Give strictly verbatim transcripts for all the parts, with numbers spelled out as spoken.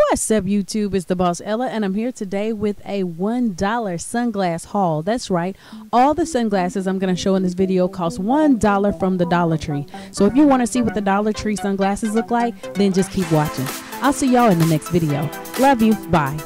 What's up, YouTube? It's DaBossElla, and I'm here today with a one dollar sunglass haul. That's right. All the sunglasses I'm going to show in this video cost one dollar from the Dollar Tree. So if you want to see what the Dollar Tree sunglasses look like, then just keep watching. I'll see y'all in the next video. Love you. Bye.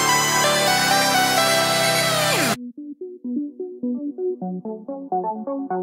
Thank you.